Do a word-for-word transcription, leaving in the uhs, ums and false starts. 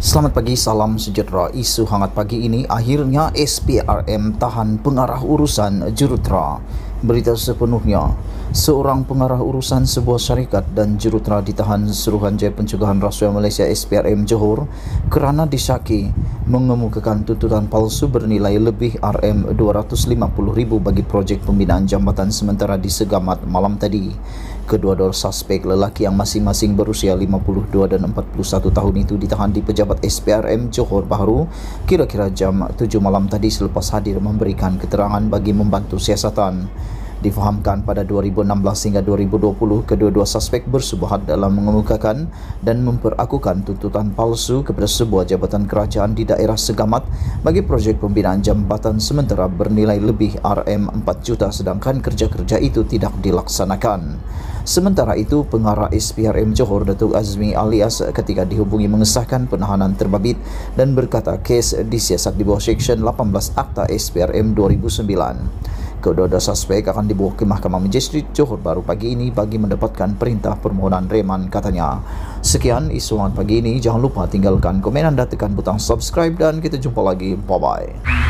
Selamat pagi, salam sejahtera. Isu hangat pagi ini, akhirnya S P R M tahan pengarah urusan jurutera. Berita sepenuhnya, seorang pengarah urusan sebuah syarikat dan jurutera ditahan Suruhanjaya Pencegahan Rasuah Malaysia S P R M Johor kerana disyaki mengemukakan tuntutan palsu bernilai lebih R M dua ratus lima puluh ribu bagi projek pembinaan jambatan sementara di Segamat malam tadi. Kedua-dua suspek lelaki yang masing-masing berusia lima puluh dua dan empat puluh satu tahun itu ditahan di pejabat S P R M Johor Bahru kira-kira jam tujuh malam tadi selepas hadir memberikan keterangan bagi membantu siasatan. Difahamkan pada dua ribu enam belas hingga dua ribu dua puluh, kedua-dua suspek bersubahat dalam mengemukakan dan memperakukan tuntutan palsu kepada sebuah jabatan kerajaan di daerah Segamat bagi projek pembinaan jambatan sementara bernilai lebih R M empat juta sedangkan kerja-kerja itu tidak dilaksanakan. Sementara itu, pengarah S P R M Johor Datuk Azmi alias ketika dihubungi mengesahkan penahanan terbabit dan berkata kes disiasat di bawah Seksyen lapan belas Akta S P R M dua ribu sembilan. Kedua-dua suspek akan dibawa ke Mahkamah Magistrate Johor Bahru pagi ini bagi mendapatkan perintah permohonan reman, katanya. Sekian isu hangat pagi ini, jangan lupa tinggalkan komen anda, tekan butang subscribe dan kita jumpa lagi. Bye-bye.